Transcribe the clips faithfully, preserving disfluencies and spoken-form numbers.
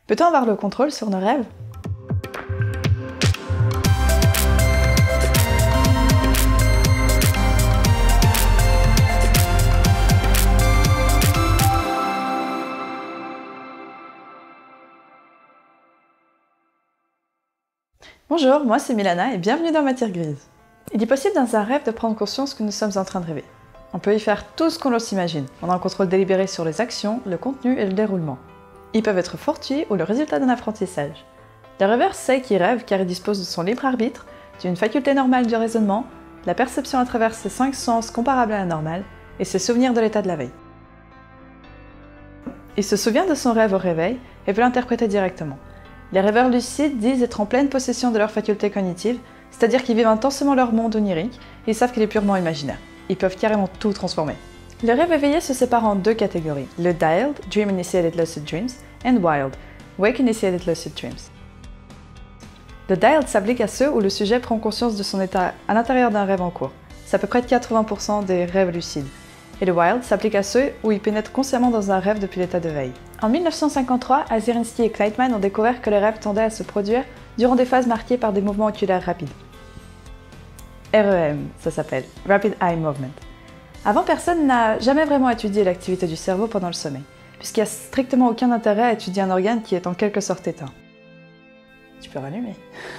Peut-on avoir le contrôle sur nos rêves? Bonjour, moi c'est Milana et bienvenue dans Matière Grise. Il est possible dans un rêve de prendre conscience que nous sommes en train de rêver. On peut y faire tout ce qu'on l'on s'imagine. On a un contrôle délibéré sur les actions, le contenu et le déroulement. Ils peuvent être fortuits ou le résultat d'un apprentissage. Le rêveur sait qu'il rêve car il dispose de son libre arbitre, d'une faculté normale du raisonnement, de la perception à travers ses cinq sens comparables à la normale et ses souvenirs de l'état de la veille. Il se souvient de son rêve au réveil et peut l'interpréter directement. Les rêveurs lucides disent être en pleine possession de leurs facultés cognitives, c'est-à-dire qu'ils vivent intensément leur monde onirique et savent qu'il est purement imaginaire. Ils peuvent carrément tout transformer. Le rêve éveillé se sépare en deux catégories, le Dialed, Dream Initiated Lucid Dreams, and Wild, Wake Initiated Lucid Dreams. Le Dialed s'applique à ceux où le sujet prend conscience de son état à l'intérieur d'un rêve en cours. C'est à peu près quatre-vingts pour cent des rêves lucides. Et le Wild s'applique à ceux où ils pénètrent consciemment dans un rêve depuis l'état de veille. En mille neuf cent cinquante-trois, Azerinsky et Kleitman ont découvert que les rêves tendaient à se produire durant des phases marquées par des mouvements oculaires rapides. R E M, ça s'appelle, Rapid Eye Movement. Avant, personne n'a jamais vraiment étudié l'activité du cerveau pendant le sommeil, puisqu'il n'y a strictement aucun intérêt à étudier un organe qui est en quelque sorte éteint. Tu peux rallumer.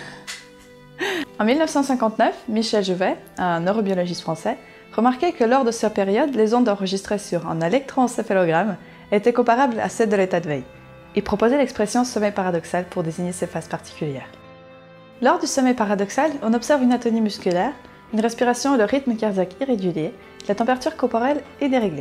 En mille neuf cent cinquante-neuf, Michel Jouvet, un neurobiologiste français, remarquait que lors de cette période, les ondes enregistrées sur un électroencéphalogramme étaient comparables à celles de l'état de veille. Il proposait l'expression sommeil paradoxal pour désigner ces phases particulières. Lors du sommeil paradoxal, on observe une atonie musculaire, une respiration et le rythme cardiaque irrégulier, la température corporelle est déréglée.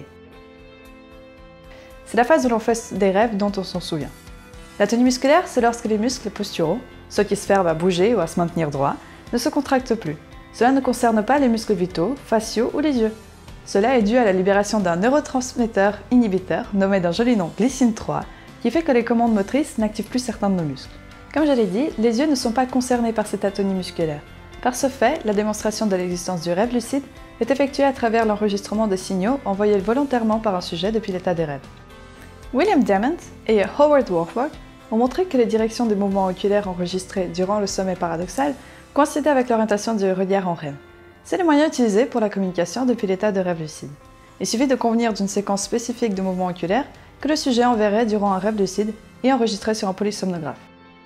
C'est la phase où l'on fait des rêves dont on s'en souvient. L'atonie musculaire, c'est lorsque les muscles posturaux, ceux qui se servent à bouger ou à se maintenir droit, ne se contractent plus. Cela ne concerne pas les muscles vitaux, faciaux ou les yeux. Cela est dû à la libération d'un neurotransmetteur inhibiteur, nommé d'un joli nom glycine trois, qui fait que les commandes motrices n'activent plus certains de nos muscles. Comme je l'ai dit, les yeux ne sont pas concernés par cette atonie musculaire. Par ce fait, la démonstration de l'existence du rêve lucide est effectuée à travers l'enregistrement des signaux envoyés volontairement par un sujet depuis l'état des rêves. William Dement et Howard Warthog ont montré que les directions des mouvements oculaires enregistrés durant le sommeil paradoxal coïncidaient avec l'orientation du regard en rêve. C'est le moyen utilisé pour la communication depuis l'état de rêve lucide. Il suffit de convenir d'une séquence spécifique de mouvements oculaires que le sujet enverrait durant un rêve lucide et enregistré sur un polysomnographe.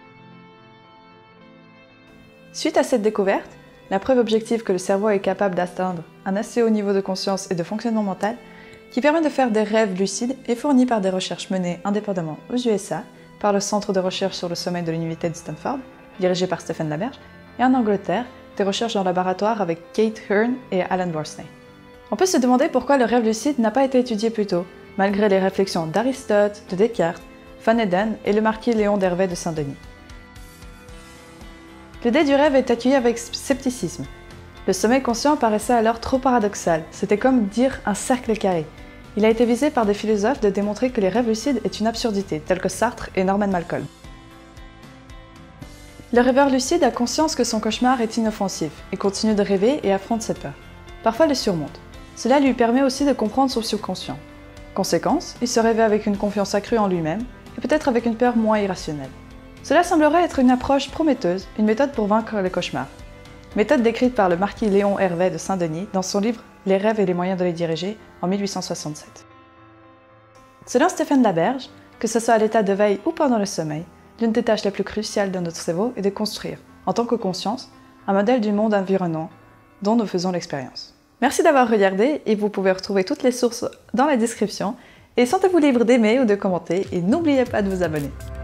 Suite à cette découverte, la preuve objective que le cerveau est capable d'atteindre un assez haut niveau de conscience et de fonctionnement mental qui permet de faire des rêves lucides est fournie par des recherches menées indépendamment aux U S A par le Centre de recherche sur le sommeil de l'Université de Stanford, dirigé par Stephen Laberge, et en Angleterre, des recherches en laboratoire avec Kate Hearn et Alan Worsley. On peut se demander pourquoi le rêve lucide n'a pas été étudié plus tôt, malgré les réflexions d'Aristote, de Descartes, Van Eden et le marquis Léon d'Hervé de Saint-Denis. L'idée du rêve est accueillie avec scepticisme. Le sommeil conscient paraissait alors trop paradoxal, c'était comme dire un cercle carré. Il a été visé par des philosophes de démontrer que les rêves lucides est une absurdité, tels que Sartre et Norman Malcolm. Le rêveur lucide a conscience que son cauchemar est inoffensif, et continue de rêver et affronte cette peur. Parfois il le surmonte. Cela lui permet aussi de comprendre son subconscient. Conséquence, il se réveille avec une confiance accrue en lui-même, et peut-être avec une peur moins irrationnelle. Cela semblerait être une approche prometteuse, une méthode pour vaincre les cauchemars. Méthode décrite par le marquis Léon Hervé de Saint-Denis dans son livre « Les rêves et les moyens de les diriger » en mille huit cent soixante-sept. Selon Stephen Laberge, que ce soit à l'état de veille ou pendant le sommeil, l'une des tâches les plus cruciales de notre cerveau est de construire, en tant que conscience, un modèle du monde environnant dont nous faisons l'expérience. Merci d'avoir regardé et vous pouvez retrouver toutes les sources dans la description et sentez-vous libre d'aimer ou de commenter et n'oubliez pas de vous abonner.